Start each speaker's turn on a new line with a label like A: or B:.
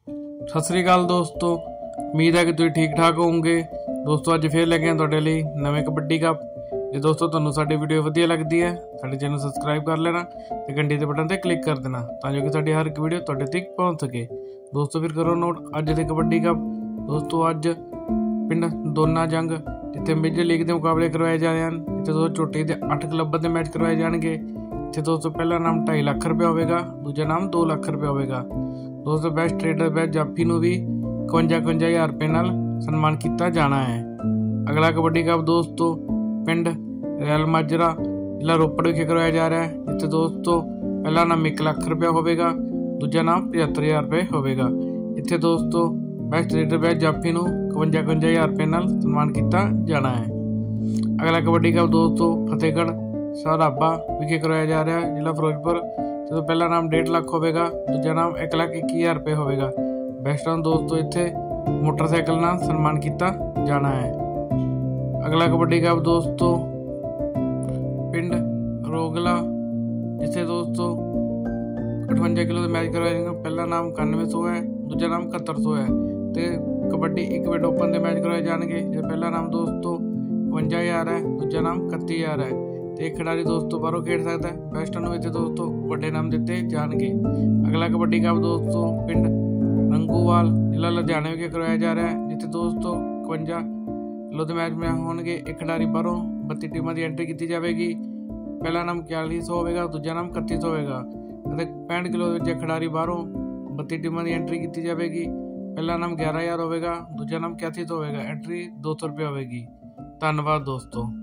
A: सत श्री अकाल दोस्तों, उम्मीद है कि तुम ठीक ठाक होवोगे। दोस्तों अज फिर लगे तुहाडे लई नवें कबड्डी कप। जे दोस्तों तुहानूं साडी वीडियो वधिया लगदी है, साडे चैनल सबसक्राइब कर लेना ते घंटी दे बटन ते क्लिक कर देना तां जो कि साडी हर एक वीडियो तुहाडे तक पहुंच सके। दोस्तों फिर करो नोट अज दे कबड्डी कप। दोस्तों अज पिंड दोना जंग जिथे मेजर लीग के मुकाबले करवाए जा रहे हैं, जिथे दोस्तों चोटी के 8 क्लबों के मैच करवाए जाएंगे। इतने दोस्तों पहला नाम 2.5 लाख रुपया होगा, दूजा नाम 2 लाख रुपया होगा। दोस्तों बेस्ट ट्रेडर बेस्ट जाफी नूं भी 55,000 रुपये नाल सन्मान किया जाना है। अगला कबड्डी कप दोस्तों पिंड रैल माजरा जिला रोपड़ विखे करवाया जा रहा है, जिथे दोस्तों पहला नाम 1 लाख रुपया होगा, दूजा नाम 75,000 रुपये होगा। इतने दोस्तों बेस्ट ट्रेडर बेस्ट जाफी नूं 55,000 रुपये नाल सन्मान किया जाना है। अगला कबड्डी कप दोस्तों फतेहगढ़ सराबा विखे करवाया जा रहा है, जिला फिरोजपुर। जो पहला नाम 1.5 लाख होगा, दूजा नाम 1,21,000 रुपये होगा। बेस्ट राउंड दोस्तों इत्थे मोटरसाइकिल नाल सन्मान किया जाना है। अगला कबड्डी कप दोस्तों पिंड रोगला जिसे दोस्तों 58 किलो मैच करवाए जाएंगे। पहला नाम 9100 है, दूजा नाम 7100 है। तो कबड्डी 1 वेट ओपन के मैच करवाए जाएंगे। जो पहला नाम दोस्तों 52,000 है, दूजा नाम 31,000 है। एक खिडारी दोस्तों बाहरों खेड सकता है। बेस्टां नूं इत्थे दोस्तों वड्डे नाम दिते जाएंगे। अगला कबड्डी कप दोस्तों पिंड रंगूवाल जिला लुधियाना विखे करवाया जा रहा है, जिथे दोस्तों 52 किलो के मैच में होंगे। एक खिडारी बाहरों 32 टीमों की एंट्री की जाएगी। पहला नाम 4100 होगा, दूजा नाम 3100 होगा। 65 किलो के खिडारी बाहरों 32 टीमों की एंट्री की जाएगी। पहला नाम 11,000 होगा, दूजा नाम 8100 होगा। एंट्री 200 रुपये होगी। धन्यवाद दोस्तों।